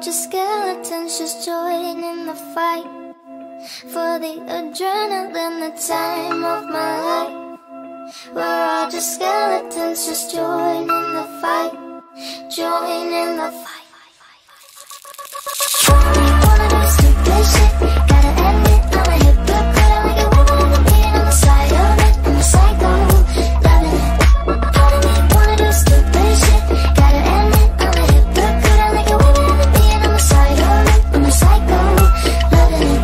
just skeletons, just joining the fight for the adrenaline, the time of my life. We're all just skeletons, just joining the fight, joining the fight. Wanna do stupid shit, gotta end it. I'm a hypocrite, I like it when I'm the beat on the side of it. I'm a psycho, loving it. Part of me wanna do stupid shit, gotta end it. I'm a hypocrite, I like it when I'm the beat on the side of it. I'm a psycho, loving it.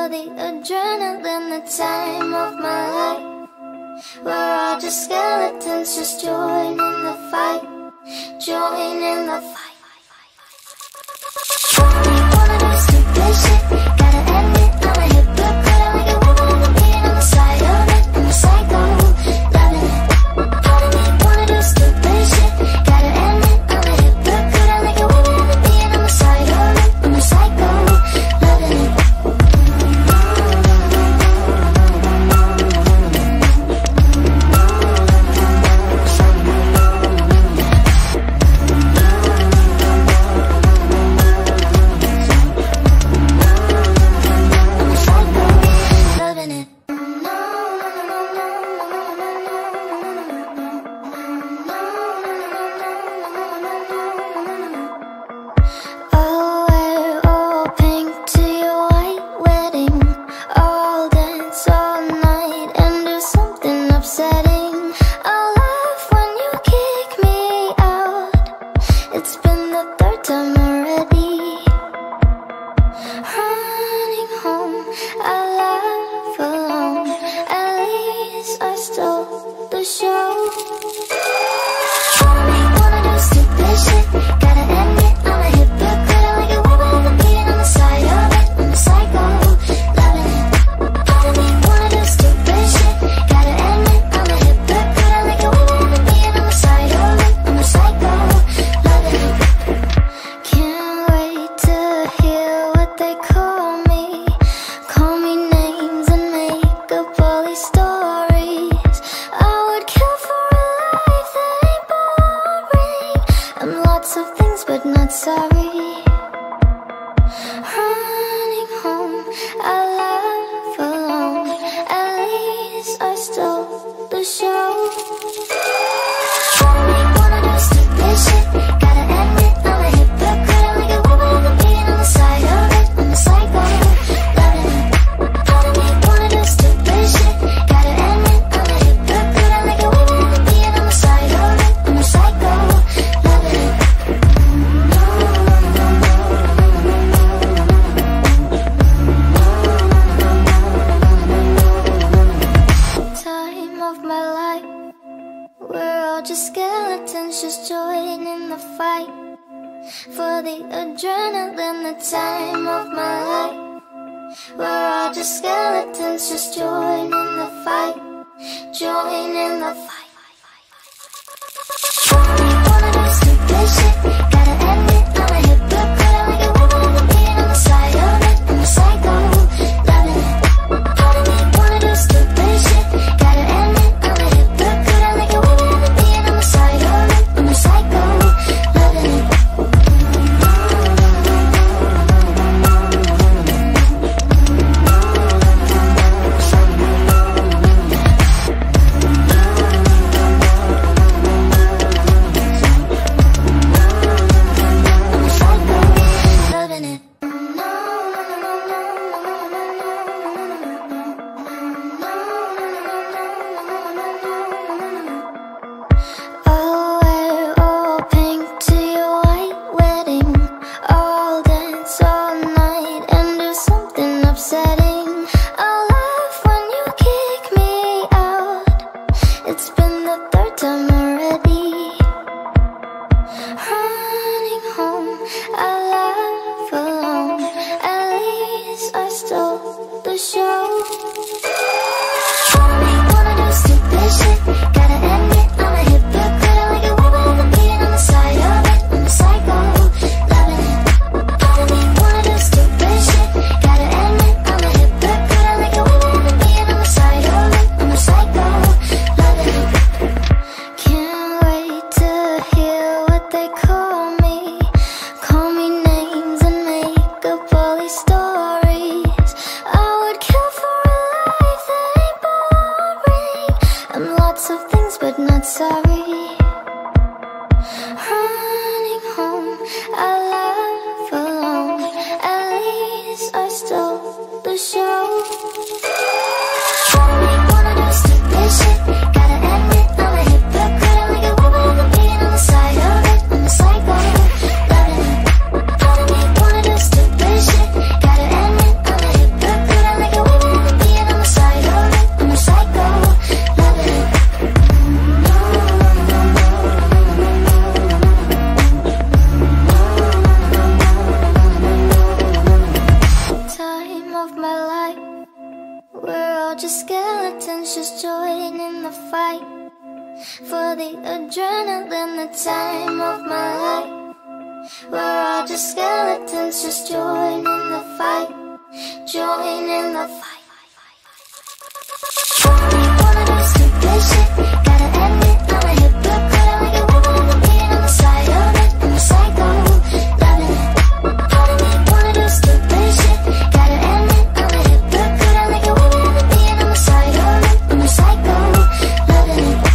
for the adrenaline, the time of my life. We're all just skeletons, just join in the fight. Join in the fight. Only wanna do stupid shit. Gotta admit I'm a hypocrite. I like it when I'm being on the side of it. I'm a psycho, loving it. Part of me wanna do stupid shit. Gotta admit I'm a hypocrite. I like it when I'm being on the side of it. I'm a psycho, loving it. all just skeletons, just joining the fight for the adrenaline, the time of my life. We're all just skeletons, just joining the fight, joining the fight. Only wanna do stupid shit, gotta admit I'm a hypocrite. I like it when I'm being on the side of it. I'm a psycho, loving it. Part of me wanna do stupid shit, gotta admit I'm a hypocrite. I like it when I'm being on the side of it. I'm a psycho, loving it.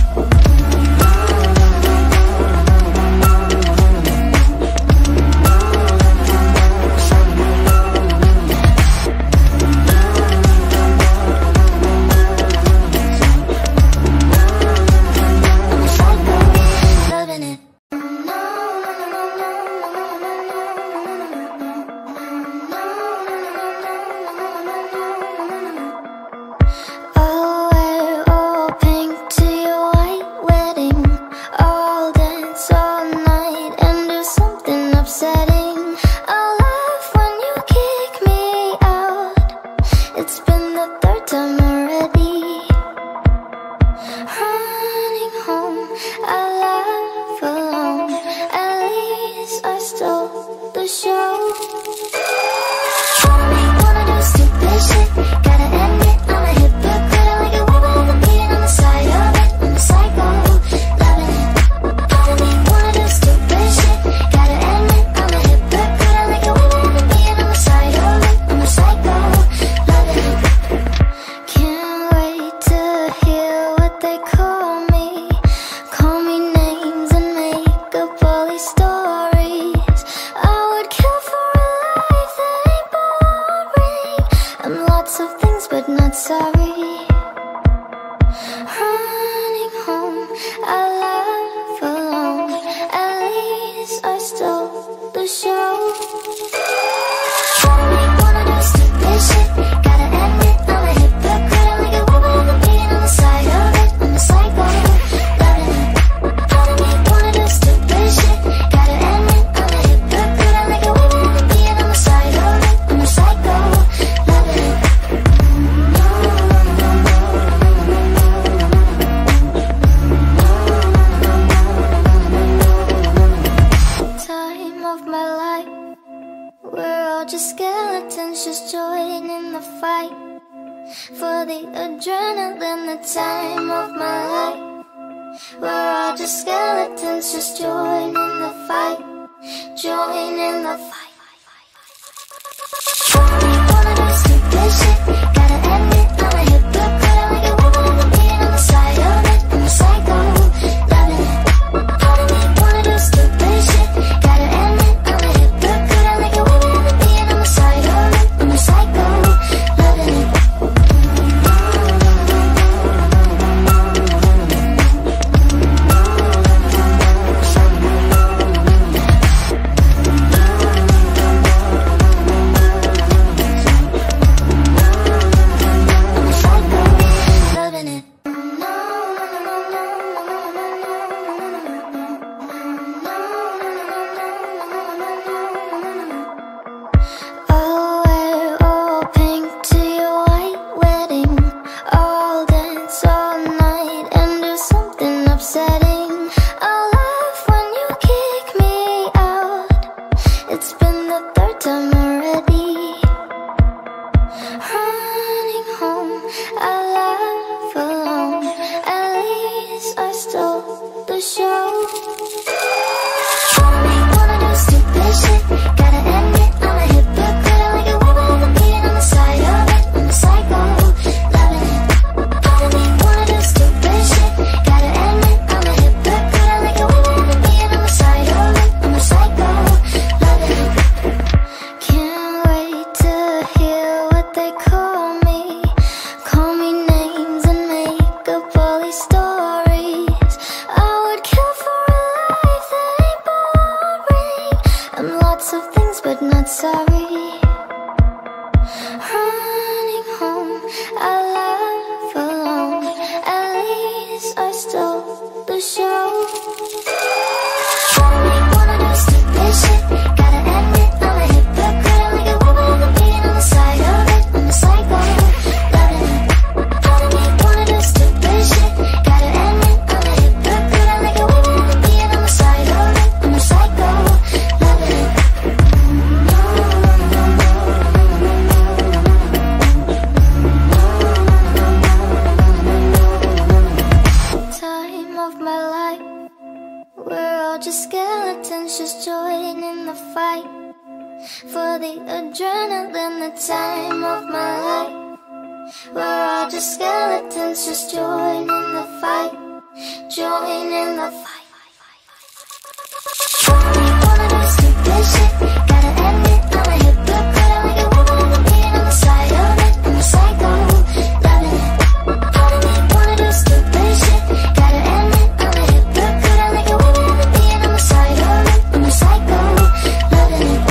adrenaline, the time of my life. We're all just skeletons, just join in the fight. Join in the fight. Wanna do stupid shit, gotta admit I'm a hypocrite. I like a woman in the beat, on the side of it, I'm a psycho, loving it. Part of me wanna do stupid shit, gotta admit I'm a hypocrite. I like a woman in the beat, on the side of it, I'm a psycho, loving it.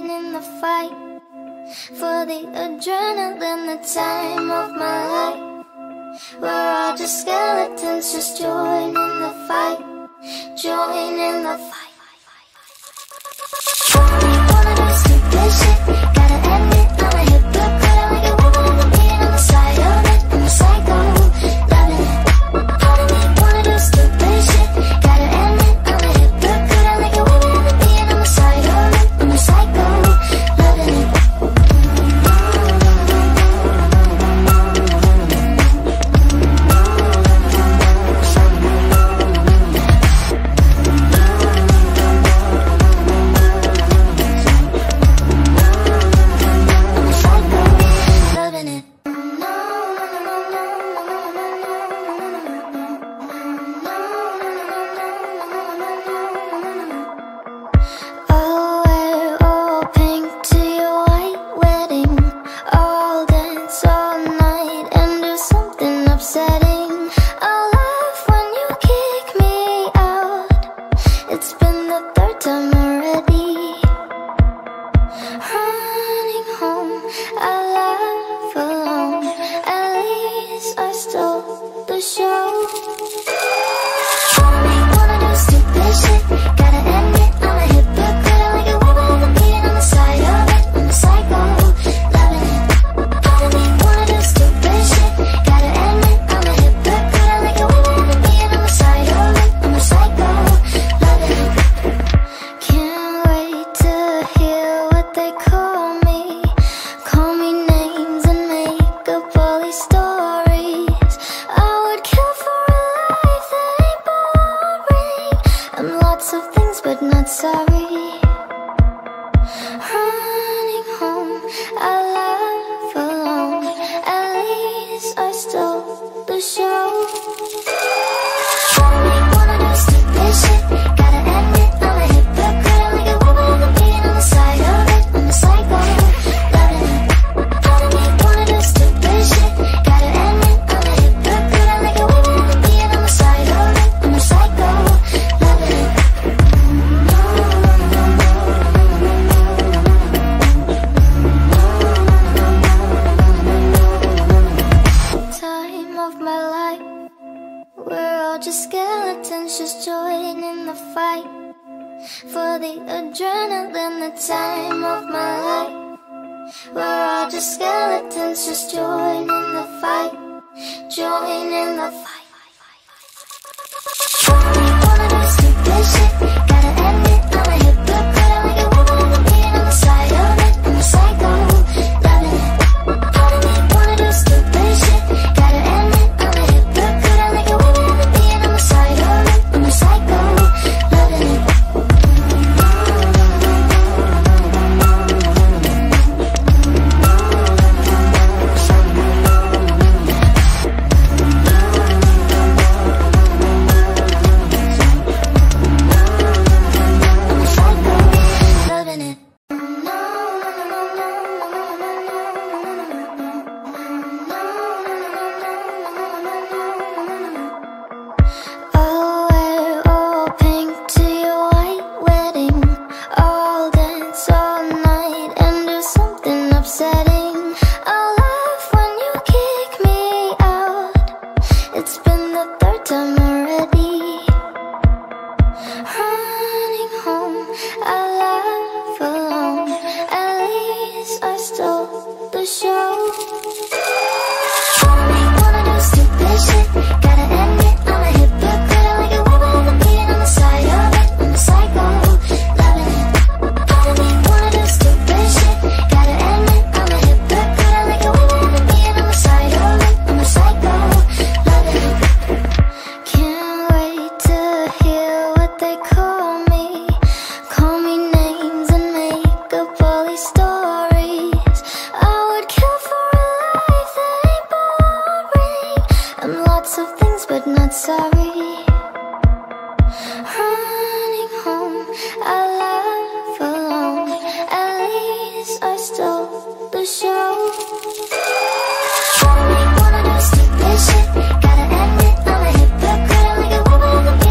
in the fight. For the adrenaline, the time of my life. We're all just skeletons, just join in the fight. Join in the fight. Only wanna do stupid shit. Gotta admit I'm a hypocrite. I like it when I'm being on the side of it. I'm a psycho, loving it. Part of me wanna do stupid shit. Gotta admit I'm a hypocrite. I like it when I'm being on the side of it. I'm a psycho, loving it.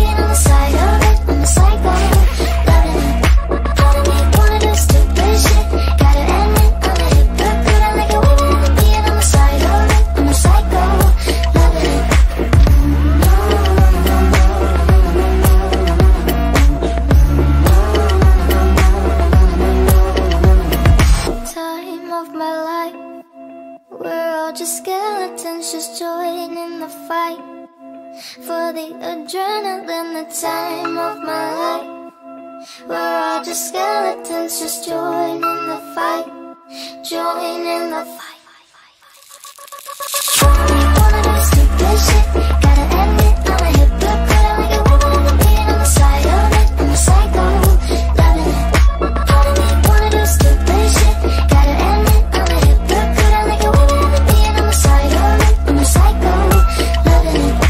Shit. just skeletons, just joining the fight for the adrenaline, the time of my life. We're all just skeletons, just joining the fight, joining the fight. I wanna do stupid shit, gotta admit I'm a hypocrite. I like it when I'm being on the side of it. I'm a psycho, loving it. Part of me wanna do stupid shit, gotta admit I'm a hypocrite. I like it when I'm being on the side of it. I'm a psycho, loving it.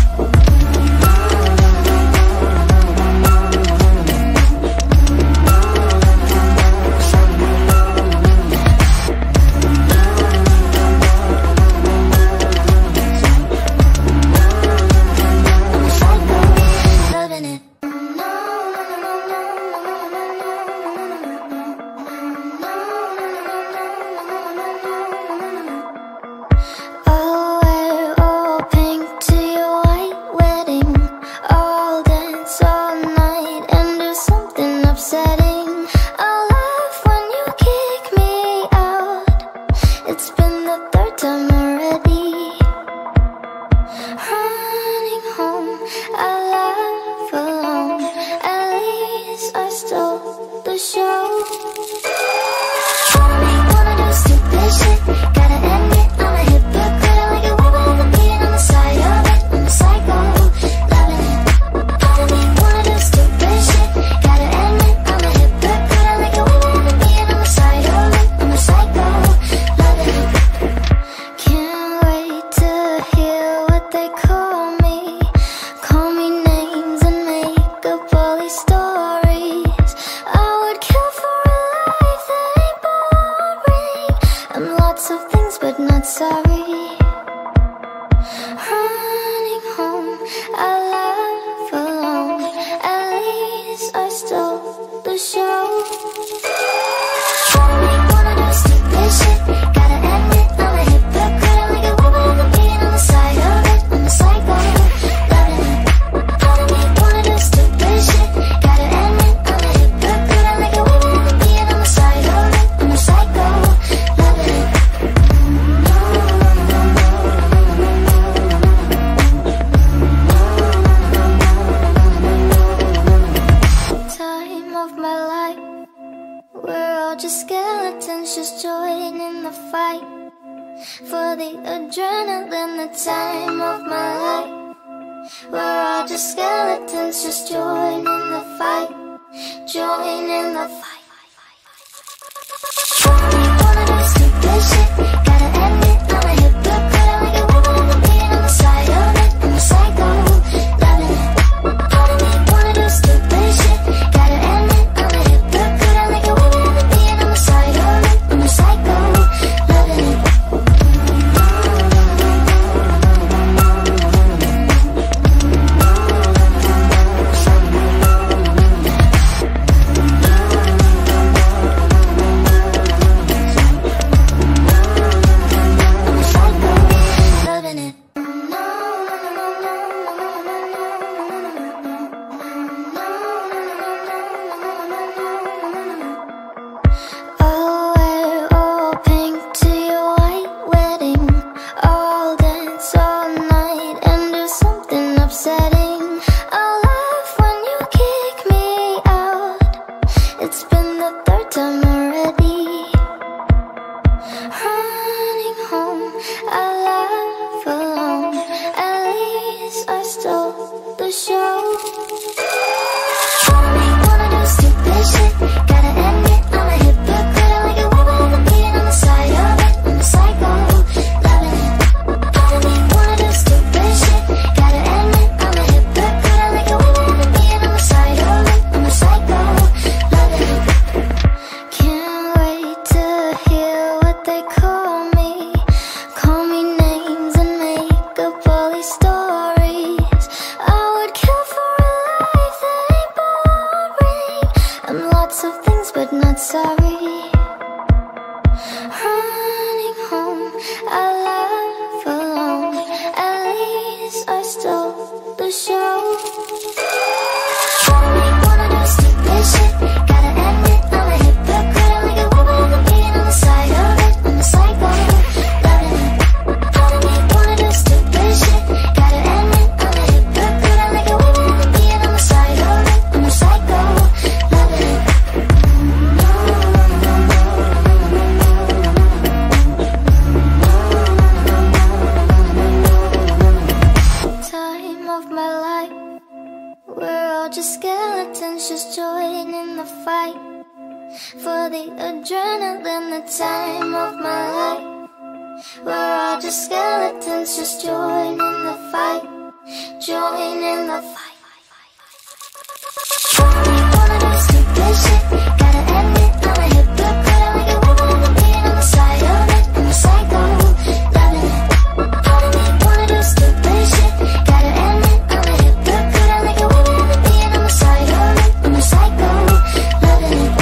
time of my life. We're all just skeletons, just join in the fight. Join in the fight. Only wanna do stupid shit. Gotta admit I'm a hypocrite. I like it when I'm being on the side of it. I'm a psycho, loving it. Part of me wanna do stupid shit. Gotta admit I'm a hypocrite. I like it when I'm being on the side of it. I'm a psycho, loving it.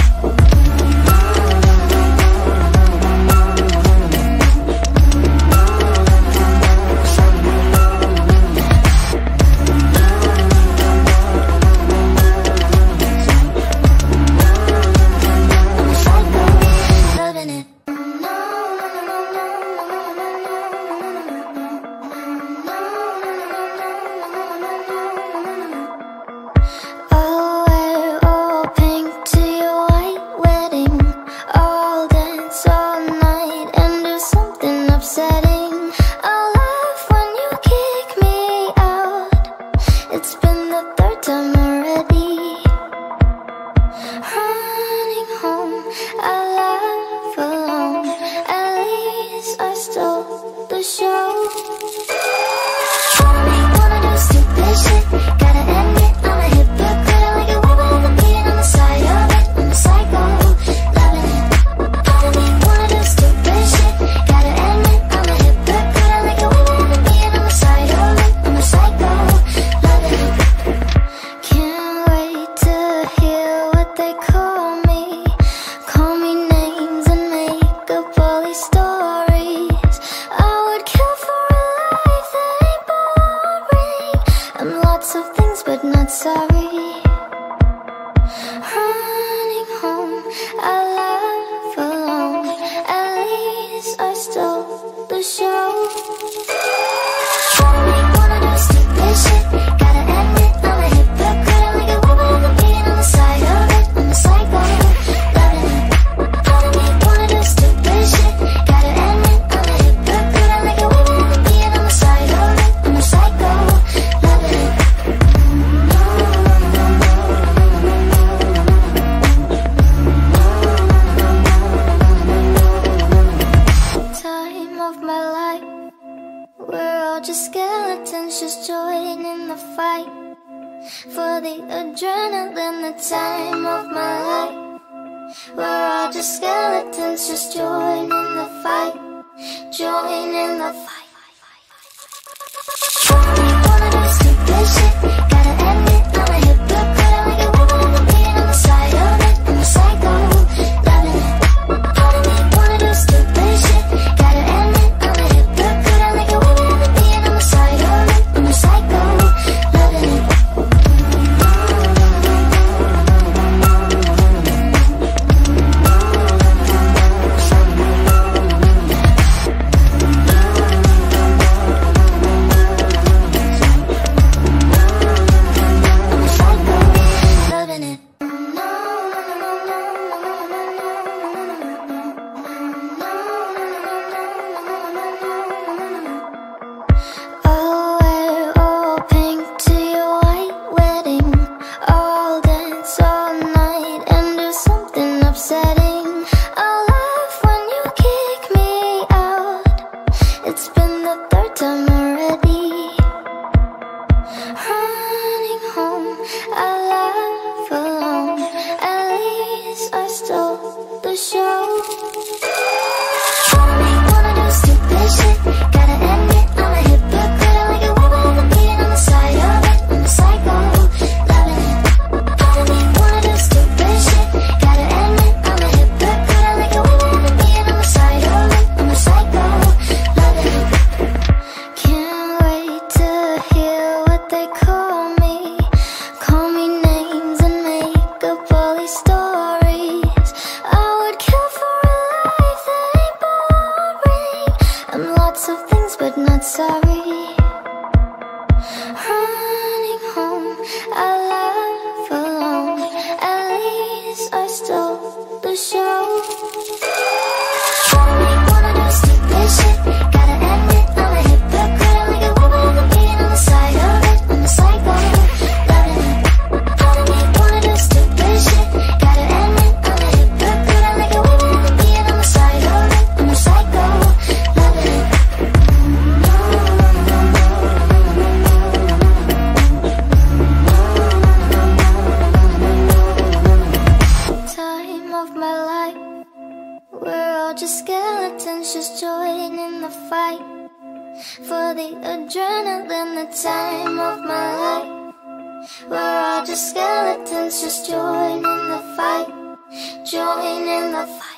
all just skeletons, just joining the fight for the adrenaline, the time of my life. We're all just skeletons, just joining the fight, joining the fight.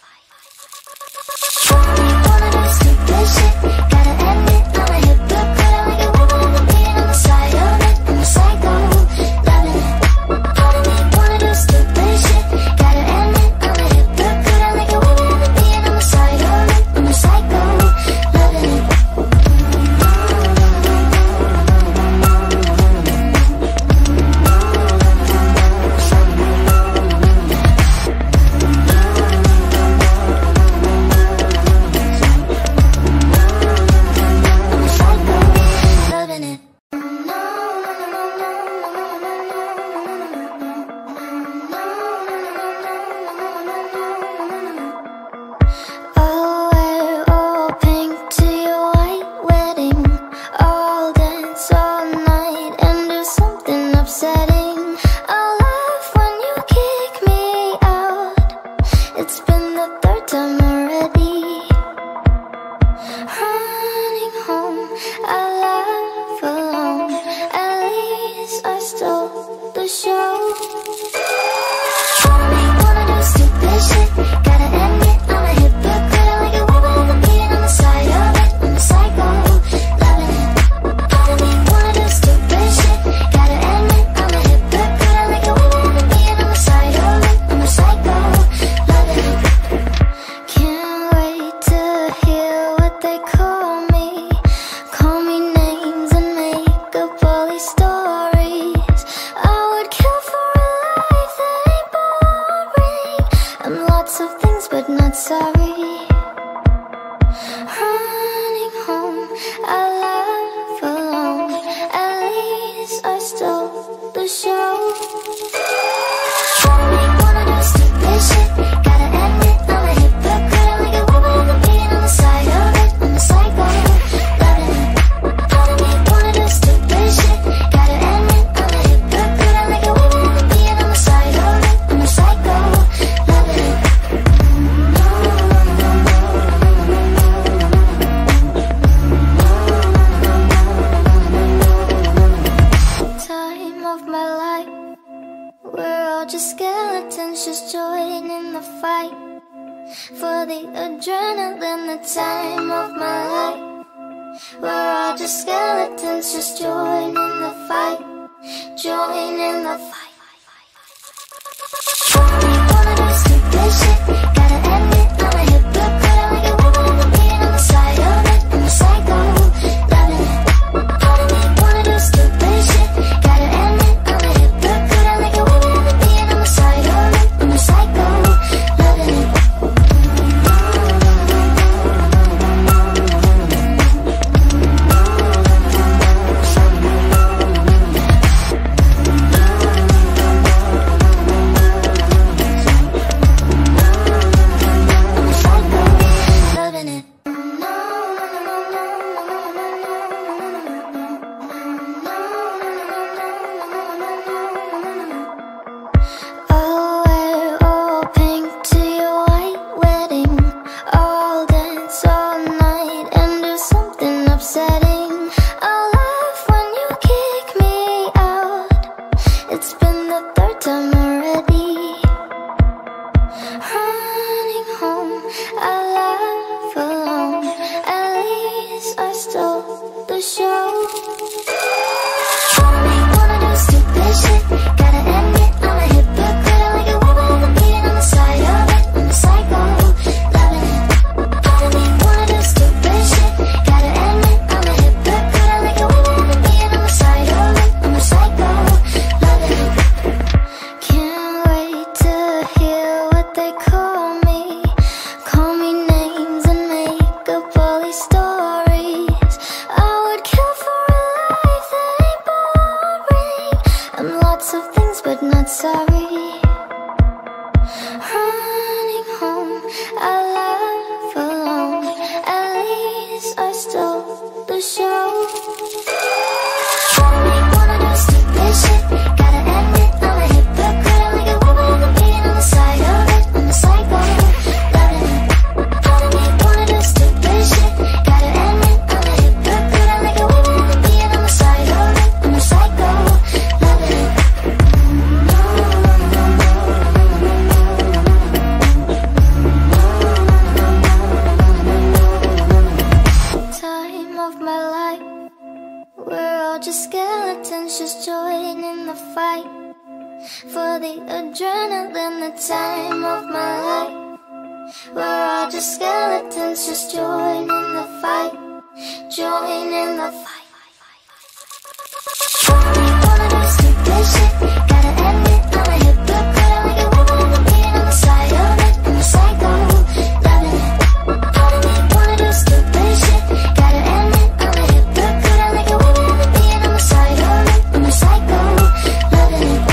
Wanna do stupid shit, gotta end it. I'm a hypocrite, I like it when I'm the beat on the side of it. I'm a psycho, loving it. Part of me wanna do stupid shit, gotta end it. I'm a hypocrite, I like it when I'm the beat on the side of it. I'm a psycho, loving it. fight. For the adrenaline, the time of my life. We're all just skeletons, just join in the fight. Join in the fight. Only wanna do stupid shit. Gotta admit I'm a hypocrite. I like it when I'm being on the side of it. I'm a psycho, loving it. Part of me wanna do stupid shit. Gotta admit I'm a hypocrite. I like it when I'm being on the side of it. I'm a psycho, loving it.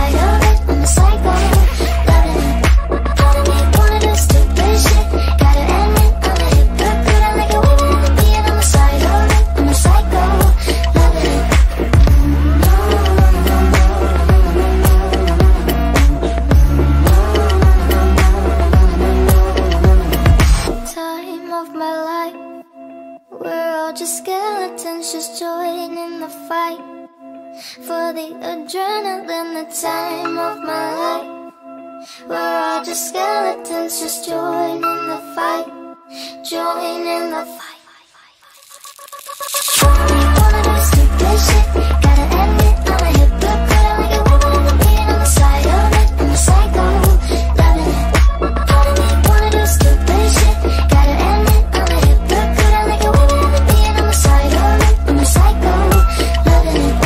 Gotta the adrenaline, the time of my life. We're all just skeletons, just join in the fight. Join in the fight. Only wanna do stupid shit. Gotta end it, I'm a hypocrite. I like it when I'm being on the side of it. I'm a psycho, loving it. Part of me wanna do stupid shit. Gotta end it, I'm a hypocrite. I like it when I'm being on the side of it. I'm a psycho, loving it.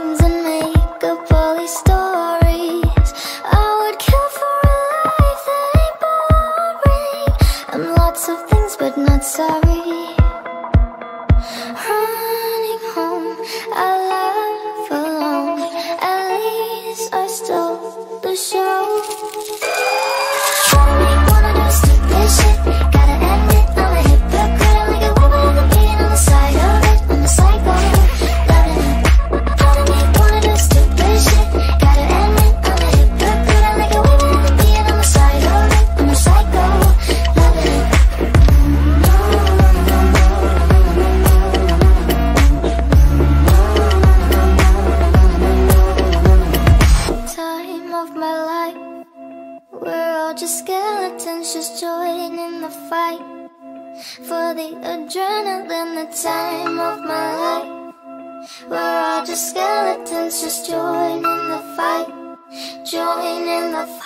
Stories I would kill for a life that of my life. We're all just skeletons, just joining the fight. For the adrenaline, the time of my life. We're all just skeletons, just joining the fight. Joining the fight.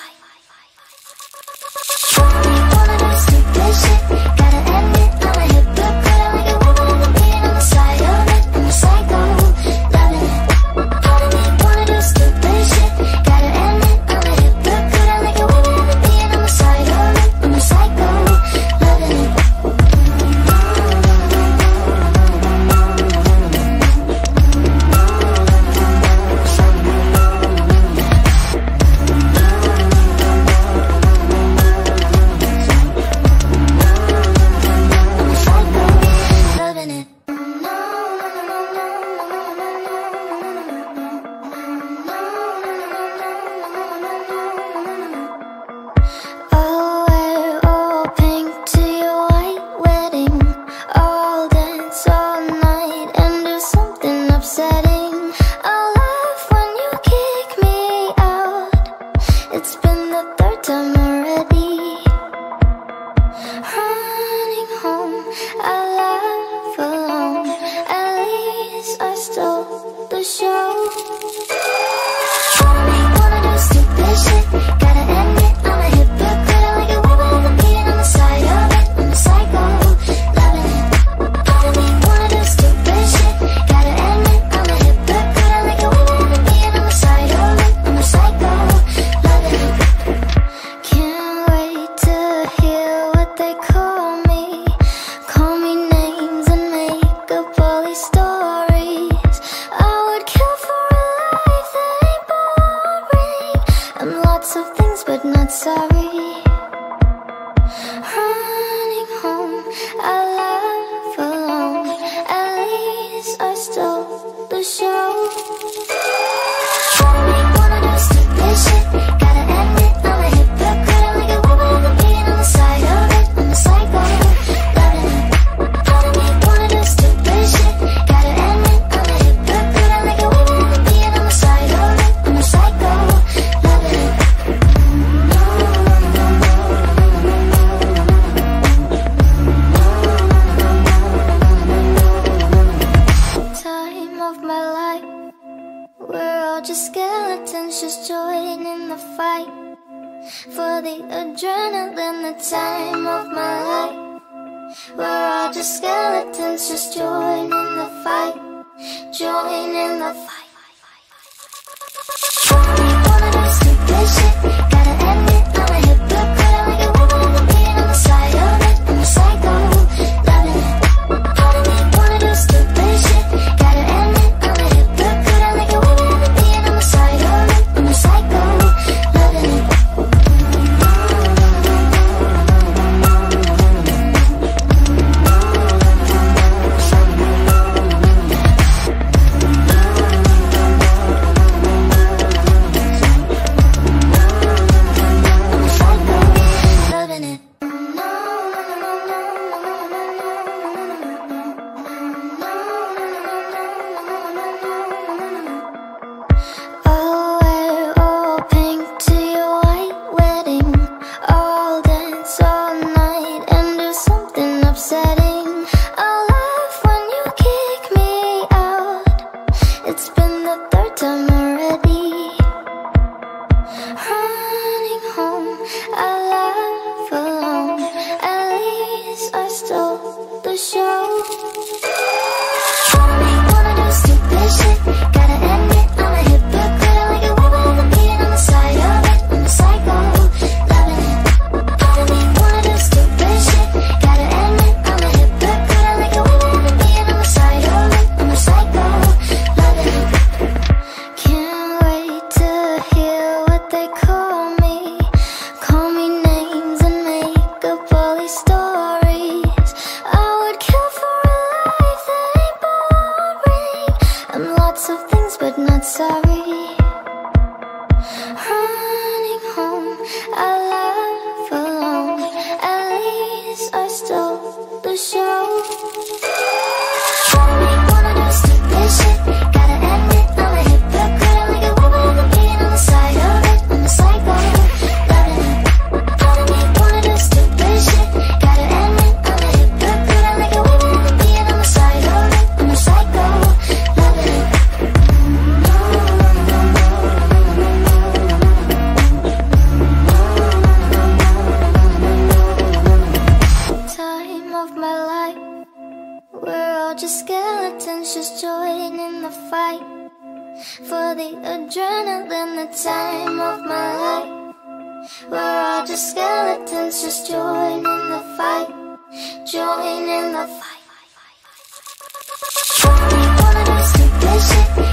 Wanna do stupid shit, gotta admit I'm a hypocrite. I like a woman on the beat, on the side of it. I'm a psycho, loving it. Part of me wanna do stupid shit, gotta admit I'm a hypocrite. I like a woman on the beat, on the side of it. I'm a psycho, loving it. adrenaline, the time of my life. We're all just skeletons, just join in the fight. Join in the fight. I wanna do stupid shit.